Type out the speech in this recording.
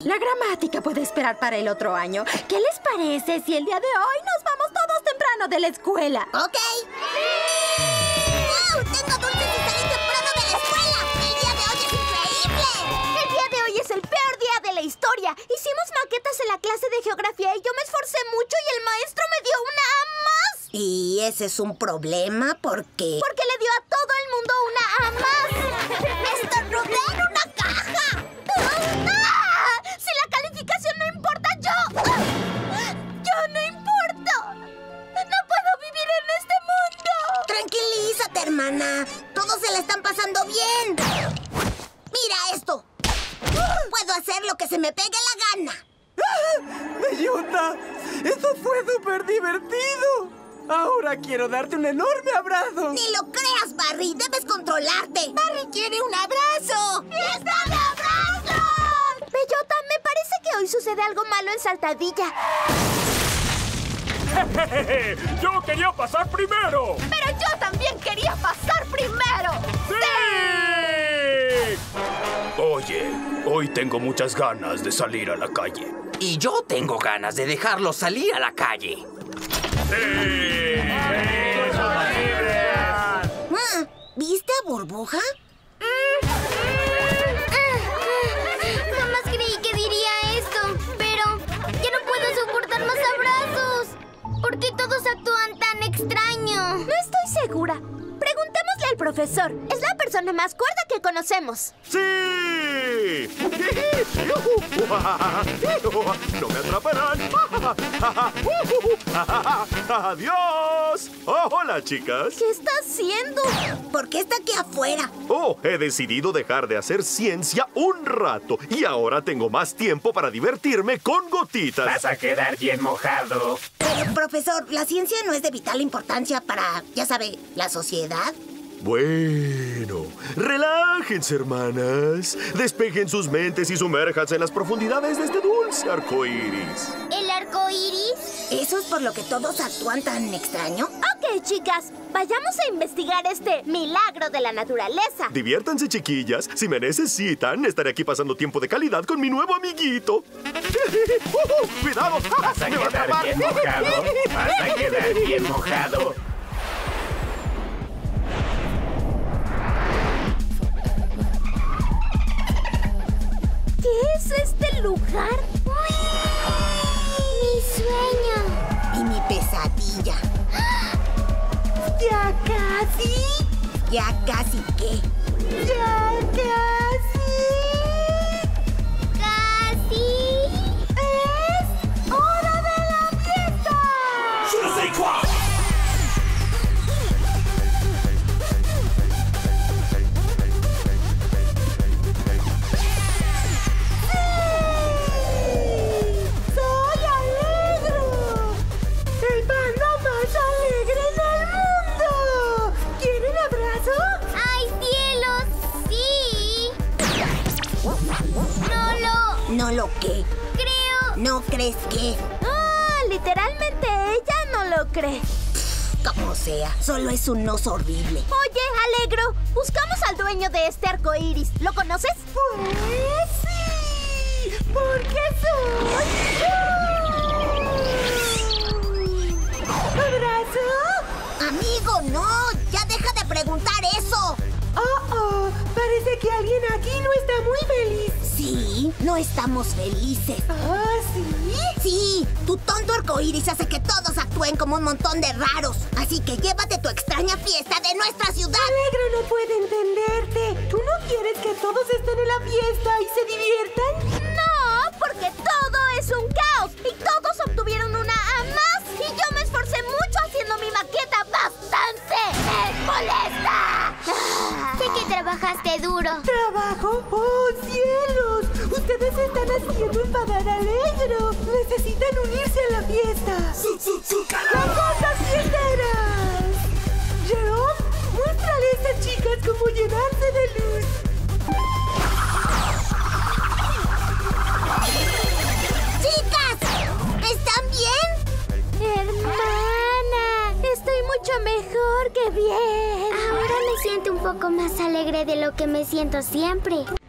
La gramática puede esperar para el otro año. ¿Qué les parece si el día de hoy nos vamos todos temprano de la escuela? ¡Ok! ¡Wow! ¡Tengo dulces y salí temprano de la escuela! ¡El día de hoy es increíble! El día de hoy es el peor día de la historia. Hicimos maquetas en la clase de geografía y yo me esforcé mucho y el maestro me dio una A más. ¿Y ese es un problema? ¿Por qué? Porque le dio a todo el mundo una A más. ¡Estornudé en una caja! ¡Ah! Si la calificación no importa, yo no importo. No puedo vivir en este mundo. Tranquilízate, hermana. Todos se la están pasando bien. Mira esto. Puedo hacer lo que se me pegue la gana. ¡Bellota! ¡Esto fue súper divertido! Ahora quiero darte un enorme abrazo. Ni lo creas, Barry. Debes controlarte. Barry quiere un abrazo. ¡Fiesta de abrazos! Bellota, me parece que hoy sucede algo malo en Saltadilla. ¡Yo quería pasar primero! ¡Pero yo también quería pasar primero! ¡Sí! Oye, hoy tengo muchas ganas de salir a la calle. Y yo tengo ganas de dejarlo salir a la calle. ¿Viste a Burbuja? Jamás creí que diría esto, pero ya no puedo soportar más abrazos. ¿Por qué todos actúan tan extraño? No estoy segura. Preguntémosle al profesor. Es la persona más cuerda que conocemos. ¡Sí! ¡No me atraparán! ¡Adiós! Oh, hola, chicas. ¿Qué está haciendo? ¿Por qué está aquí afuera? Oh, he decidido dejar de hacer ciencia un rato. Y ahora tengo más tiempo para divertirme con gotitas. Vas a quedar bien mojado. Pero, profesor, la ciencia no es de vital importancia para, ya sabe, la sociedad. Bueno, relájense, hermanas. Despejen sus mentes y sumérjanse en las profundidades de este dulce arco iris. ¿El arco iris? ¿Eso es por lo que todos actúan tan extraño? Ok, chicas, vayamos a investigar este milagro de la naturaleza. Diviértanse, chiquillas. Si me necesitan, estaré aquí pasando tiempo de calidad con mi nuevo amiguito. ¡Cuidado! Vas a ¡Me va a quedar atrapar! bien mojado. Vas a quedar bien mojado. ¿Qué es este lugar? Mi sueño. Y mi pesadilla. ¿Ya casi? ¿Ya casi qué? ¿Ya casi? ¿Casi? ¡Es hora de la fiesta! ¡Soy Alegro! ¡El panda más alegre del mundo! ¿Quieren abrazo? ¡Ay, cielos! ¡Sí! ¿No lo qué? Creo. ¿No crees que? Ah, literalmente ella no lo cree. Como sea, solo es un oso horrible. Oye, Alegro, buscamos al dueño de este arco iris. ¿Lo conoces? Pues sí, porque soy yo. ¿Abrazo? Amigo, no. Ya deja de preguntar eso. Parece que alguien aquí no está muy feliz. Sí, no estamos felices. ¿Ah, sí? Sí, tu tonto arcoíris hace que todos actúen como un montón de raros. Así que llévate tu extraña fiesta de nuestra ciudad. Alegro no puede entenderte. ¿Tú no quieres que todos estén en la fiesta y se diviertan? No, porque todo es un caos y todos obtuvieron una A más. Y yo me esforcé mucho haciendo mi maqueta bastante molesta. Sé que trabajaste duro. ¿Trabajo? ¡Oh, cielos! Ustedes están haciendo enfadar a Alegro. Necesitan unirse a la fiesta. ¡Las cosas fiesteras! Jerome, muéstrale a estas chicas cómo llenarse de luz. ¡Chicas! ¿Están bien? Hermana, estoy mucho mejor que bien. Ahora me siento un poco más alegre de lo que me siento siempre.